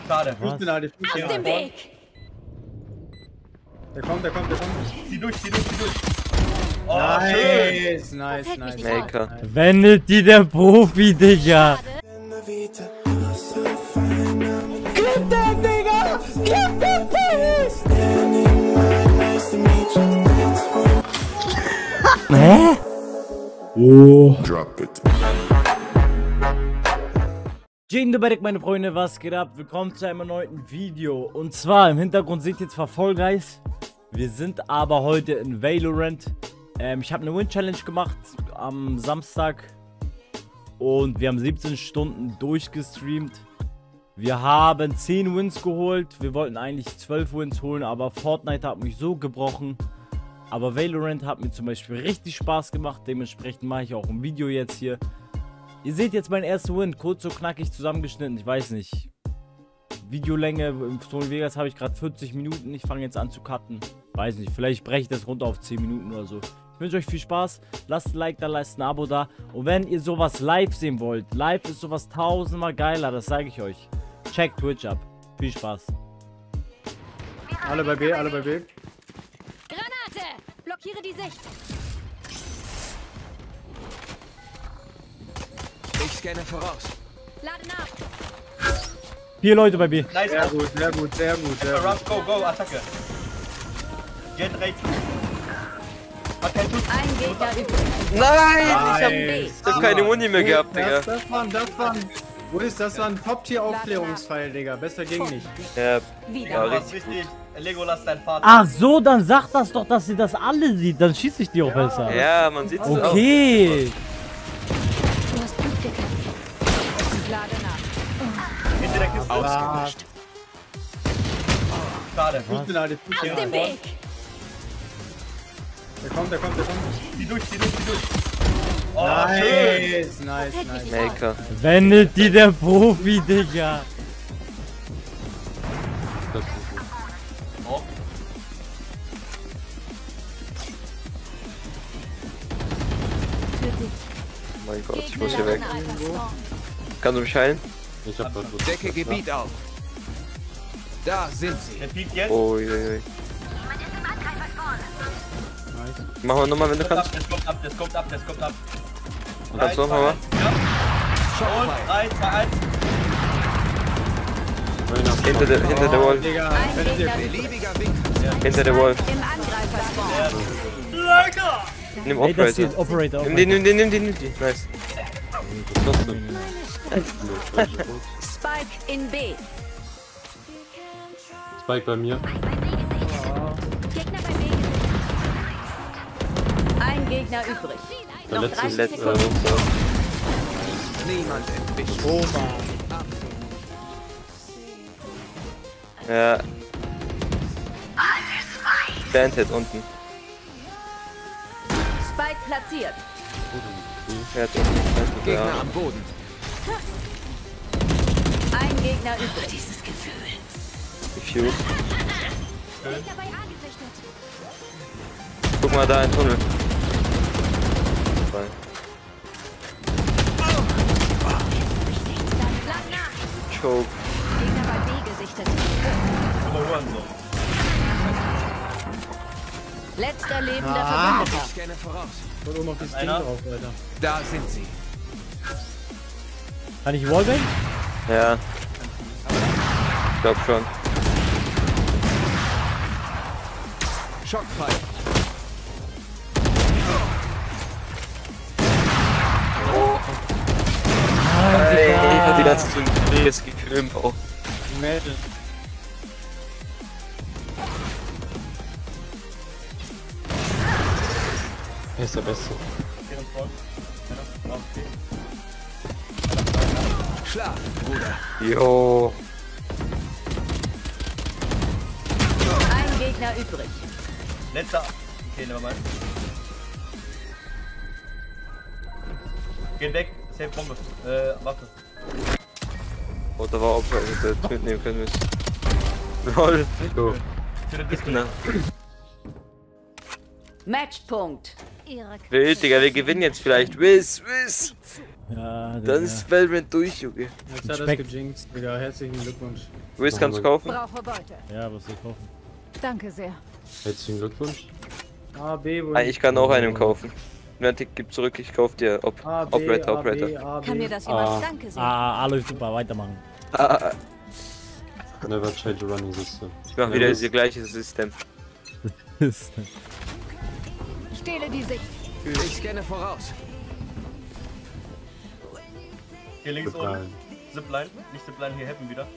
Schade. Aus dem Weg! Der kommt. Zieh durch. Oh, Nice, schön. nice. Maker. Wendet die der Profi, Digga. Gib den, Digga! Gib den, Hä? Oh. Drop it. Dzień dobry, meine Freunde, was geht ab? Willkommen zu einem neuen Video. Und zwar im Hintergrund seht ihr zwar Fall Guys. Wir sind aber heute in Valorant. Ich habe eine Win-Challenge gemacht am Samstag. Und wir haben 17 Stunden durchgestreamt. Wir haben 10 Wins geholt. Wir wollten eigentlich 12 Wins holen, aber Fortnite hat mich so gebrochen. Aber Valorant hat mir zum Beispiel richtig Spaß gemacht. Dementsprechend mache ich auch ein Video jetzt hier. Ihr seht jetzt meinen ersten Win, kurz so knackig zusammengeschnitten, ich weiß nicht. Videolänge, im Sony Vegas habe ich gerade 40 Minuten, ich fange jetzt an zu cutten. Weiß nicht, vielleicht breche ich das runter auf 10 Minuten oder so. Ich wünsche euch viel Spaß, lasst ein Like da, lasst ein Abo da. Und wenn ihr sowas live sehen wollt, live ist sowas tausendmal geiler, das sage ich euch. Checkt Twitch ab, viel Spaß. Alle bei B. Granate! Blockiere die Sicht! Ich scanne voraus. Lade nach! 4 Leute bei B. Nice. Sehr gut. Rush, go, Attacke. Jet rechts. Hat keinen Schuss. Ein Gegner übrig. Nein! Ich hab keine Muni mehr gehabt, Digga. Das war ein Top-Tier-Aufklärungspfeil, Digga. Besser ging nicht. Ja, Wieder. war Das ist richtig. wichtig. Legolas, dein Vater. Ach so, dann sagt das doch, dass ihr das alle sieht, dann schieße ich die auch besser. Ja, man sieht's auch. Okay. Du hast gut gekämpft. Lade nach. Hinter der Kiste. Ausgelöscht. Schade. Aus dem Weg! Der kommt. Zieh durch. Oh, schön. Nice. Maker. Wendet die der Profi, Digga. Oh. Mein Gott, ich muss hier weg. Kannst du mich heilen? Decke Gebiet auf. Da sind sie. Der piekt jetzt. Uiuiui. Machen wir nochmal, wenn du kannst. Das kommt ab. Kannst du nochmal machen? Ja. Und 3, 2, 1. Hinter der Wall. Digga, Ein Gegner übrig. Beliebiger Winkel. Hinter der Wall. Im Angreiferspawn. Nimm Ey, das hier Operator. ist Operator. Nimm die. Nice. Spike in B. Spike bei mir. Gegner bei B. Ein Gegner übrig. Der Noch letzte 30 Sekunden. Niemand entwischt. Ja. Bandhead unten. Spike platziert. Ja, unten. Gegner Ja. am Boden. Ein Gegner übrig. Dieses Gefühl. Diffuse. Gegner bei A gesichtet. Guck mal da, ein Tunnel. Lade nach. Choke. Gegner bei B gesichtet. Letzter lebender Verbündeter. Ich scanne voraus. Und oben auf das Ding Einer. drauf, Alter. Da sind sie. Kann ich Wallbang? Ja. Ich glaub schon. Schockfrei. Ey, ich hab die ganze Zeit jetzt gefilmt auch. Mädel. Er ist der Beste. Schlaf, Bruder. Jo. Ein Gegner übrig. Letzter. Okay, nehmen wir mal. Geht weg. Safe Bombe. Waffe. Oh, da war auch hätte mitnehmen können müssen. Lol. Go. Für den Disco. Na. Matchpunkt. Wild, Digga, wir gewinnen jetzt vielleicht. Wiss. Ja, Dann Digga. ist Valorant durch, Junge. Jetzt hat das Speck. gejinxt, Digga. Herzlichen Glückwunsch. Wiz, kannst du kaufen? Brauche Beute. Ja, was soll ich kaufen? Danke sehr. Herzlichen Glückwunsch. A, B, wo Ich kann auch einem kaufen. Mertik, gib zurück, ich kauf dir A, B, Operator, A, B, Operator. A, Kann mir B. das jemand? Danke sehr. Ah, läuft super, weitermachen. Never change a running system. Ich mach wieder das gleiche System. Stehle die Sicht. Ich scanne voraus. Hier links Zipline. unten. Zipline. Nicht Zipline, hier helfen wieder.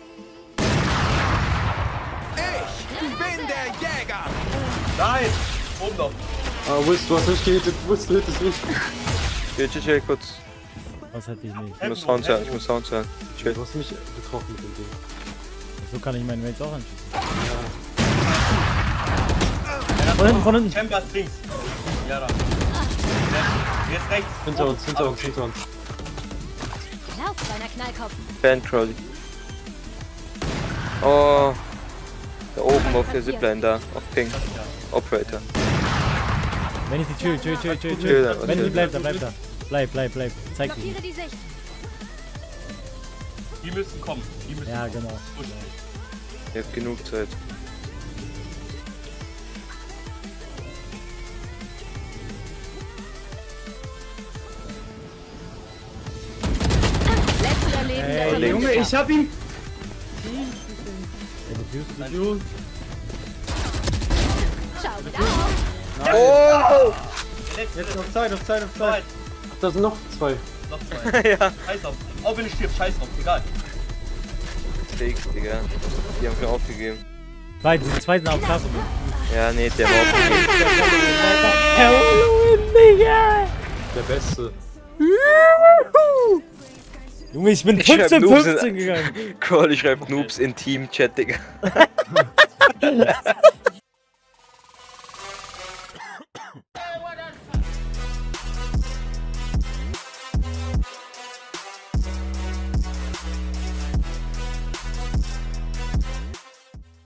Ich bin der Jäger. Nein! Oben noch. Ah, Wiz, du hast nicht gehittet. Wiz, du hittest nicht. Chill, kurz. Was hätte ich nicht? Ich muss Sound hören, ich muss Sound hören. Chill. Du hast mich getroffen mit dem Ding. So kann ich meinen Mates auch anschließen. Von hinten. Chambers links. Ja, da. Jetzt rechts. Hinter Oben. uns, hinter uns, hinter uns. Lauf, kleiner Knallkopf. Fan-Crowley. Oh. Da oben auf der Zipline da. Auf Pink. Operator. Wenn ich die chill. Chill, Wenn die okay. bleibt da. Bleib. Zeig die. Blockiere die Sicht. Die müssen kommen. Die müssen Ja, genau. pushen. Ihr habt genug Zeit. Letzter Leben der Ey, Junge, ich hab ihn. Schau wieder auf. Oh! Der letzte. Jetzt auf Zeit, auf Zeit, auf Zeit. Da sind noch zwei. Noch zwei. Ja. Scheiß auf. Auch wenn ich stirb, scheiß drauf. Egal. Fakes, Digga. Die haben schon aufgegeben. Zwei sind auf Klasse. Ja, nee, der war aufgegeben. Digga! Der Beste. Junge, ich bin Ich schreib 15 Noobs 15 gegangen. Crowley schreibt Noobs in Team-Chat, Digga.